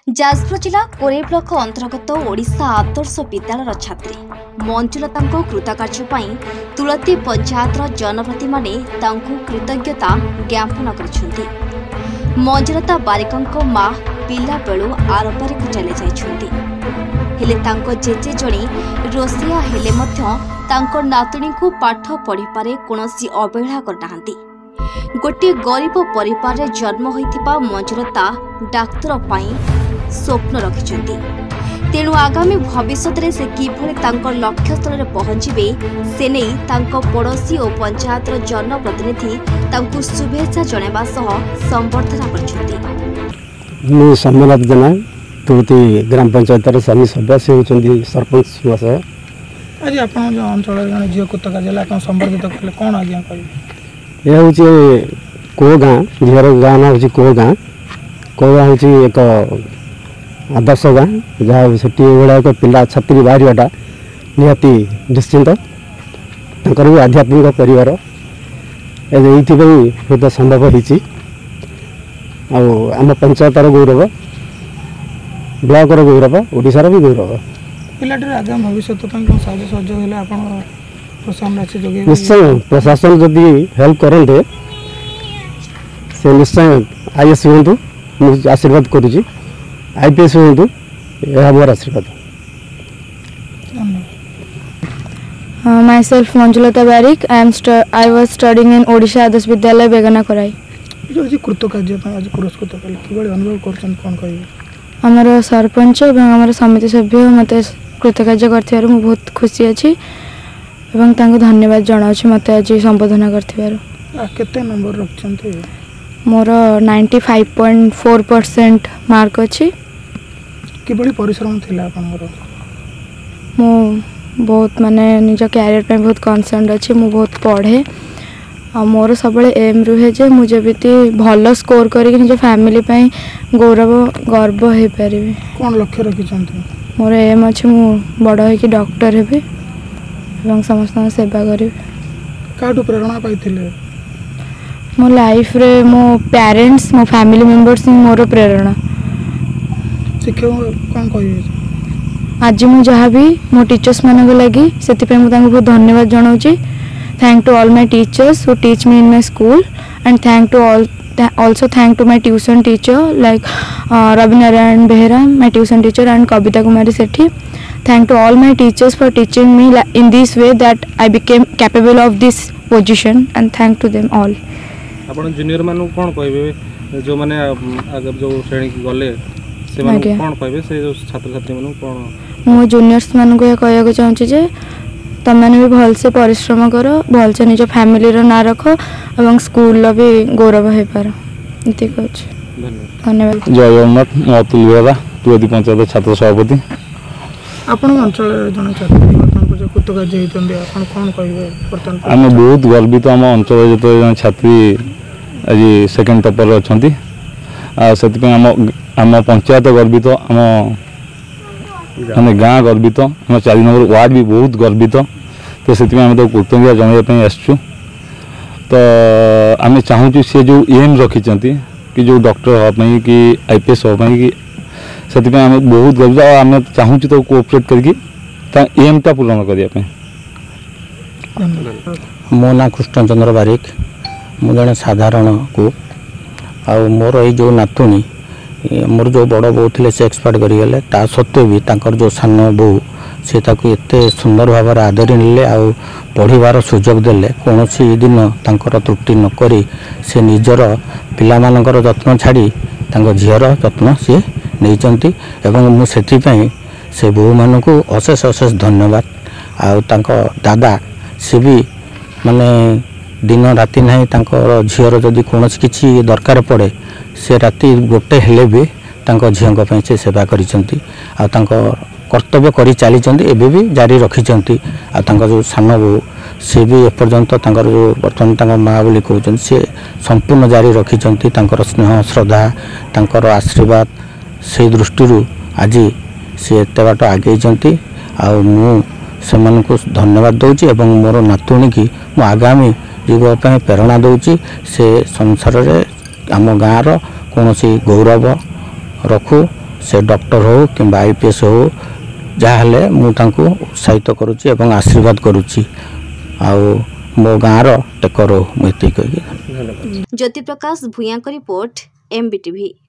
जाजपुर जिला कोरे ब्लॉक अंतर्गत ओडिशा आदर्श विद्यालय छात्री मंजुलता कृतकार्य तुलती पंचायत जनप्रति माने कृतज्ञता ज्ञापन कर मंजुलता बारिक माँ पिला बेलू आरबारी को चली जाइछन्ति जेजे जणे रोसिया हेले नातुणी को पाठ पढ़िबारे कोनोसी अवहेला करनाहांती। गोटे गरीब परिवार रे जन्म होइतिबा मंजुलता डाक्तर पाई स्वप्न रखिछन्ति। तेणु आगामी भविष्य में से किभली लक्ष्य स्थल में पहुंचे से नहीं पड़ोशी और पंचायत जनप्रतिनिधि शुभेच्छा जणाइबा सह संबर्धना करछन्ति। सम्मानित जनाए तुलती ग्राम पंचायत सभी सदस्य होती सरपंच महाशय आज आप अंचल झील कृतकार्य संबर्धित कले कौन आज्ञा कह यह हूँ को गाँ झीर गाँ ना हूँ को गाँ हूँ एक आदर्श गाँ जहाँ से एक पिला छात्री बाहरटा निहाती निश्चिंत भी आध्यात्मिक परिवार ये हूँ संभव होती आम पंचायतर गौरव ब्लॉकर गौरव ओडिशार भी गौरव पिलाटर आगामी भविष्य निश्चय प्रशासन जदि हेल्प करते से निश्चय आईएएस हूँ आशीर्वाद करुँच आईपीएस हूँ यह मोर आशीर्वाद। Myself Manjulata Barik. I was studying in Odisha Adarsh Vidyalaya Begana Korai. कृतकार्य आज पुरस्कृत कले किबळे अनुभव करछन कोन कहिबे? हमर सरपंच एवं हमर समिति सभ्य मते कृतकार्य करथिबार मु बहुत खुशी अछि एवं तांको धन्यवाद जणाउछि मते आज संबोधन करथिबार। केते नंबर रखछन्ते? मोर 95.4% मार्क अछि। किबळे परिश्रम थिला आपनर? मु बहुत माने निज कैरियर पे बहुत कंसर्न अछि। मु बहुत पढ़े आ मोर सब एम रुहे जे मुझे बीती भल स्कोर करके निज फैमिली पे गौरव गर्व हो पारि। कौन लक्ष्य रखिछन्ते? मोर एम अछि मु बड़ हो कि डॉक्टर हेबे एवं समस्त सेवा करी। काटू प्रेरणा पाइथिले? मो लाइफ रे मो पेरेंट्स मो फैमिली मेंबर्स मोर प्रेरणा। शिक्षक कौन कहिबे? आज मु जहाँ भी मो टीचर्स मानक लगी से बहुत धन्यवाद जनाऊँगी। Thank to all my teachers who teach me in my school and thank to also thank to my tuition teacher like Ravi Narayan Behera, my tuition teacher, and Kavita Kumari Sethi. Thank to all my teachers for teaching me in this way that I became capable of this position and thank to them all. आपण junior मानु कोन कहबे जो माने जो श्रेणी की गले से मानु कोन कहबे से जो छात्र छात्री मानु कोन मो जूनियर्स मानु को कहया चाहूँ जे तुम मैंने भी भल से परिश्रम कर भल से निज फैमिली ना रख और स्कूल भी गौरव हो पार। धन्यवाद। जय जगन्नाथ। मैं अतुल बेहरा तुलती पंचायत छात्र सभापति। आपण अंचल जन छात्री वर्तमान जो कृतकार्य होइतंदे आपण कोन कहिबे वर्तमान? आम बहुत गर्वित आम अंचल जो छात्री आज सेकेंड टॉपर अछंती से आम पंचायत गर्वित आम मैंने गाँ गर्वित आम 4 नंबर वार्ड भी बहुत गर्वित तो से कृतज्ञता जनाइवाई आसचु। तो आम चाहूँ सी जो एम रखिंट कि जो डॉक्टर हाँपाई कि आईपीएस हाँपाई कि से आम बहुत गर्वित आम चाहूँ तो कोऑपरेट करके एमटा पूरण करने। मो ना कृष्णचंद्र बारिक मु जड़े साधारण को आ मोर ये जो नातुणी मोर जो बड़ बो थे से एक्सपायर करें ता सत्वे भी तांकर जो सान बो से एत सुंदर भाव आदरी ने पढ़ार सुजोग देले कौन दिन तांकर त्रुटि नक से निजर पिला मानकर जत्न छाड़ी झीर जत्न सी नहीं मुझे से बो मान को अशेष अशेष धन्यवाद। दादा सी भी माने दिन राति ना झीर जदि कौन किसी दरकार पड़े से राति गोटे हेले भी झील से सेवा करिसेंती कर्तव्य करी चली एबे भी जारी रखिसेंती। जो सान बो सी भी एपर्यंत जो बर्तमान माँ बोली कहते सी संपूर्ण जारी रखिसेंती स्नेह श्रद्धा आशीर्वाद से दृष्टि आज सी एत बाट आगे को धन्यवाद दूची एवं मोर नातुणी की मु आगामी युग प्रेरणा दूची से संसार रे आम गाँव कौन गौरव रखू से डॉक्टर हो कि IPS हो जहाँ मु उत्साहित करुच्ची एवं आशीर्वाद करुच्ची आउ मो गाँव टेकर हो मुझे कही। ज्योति प्रकाश भूया रिपोर्ट MBTV।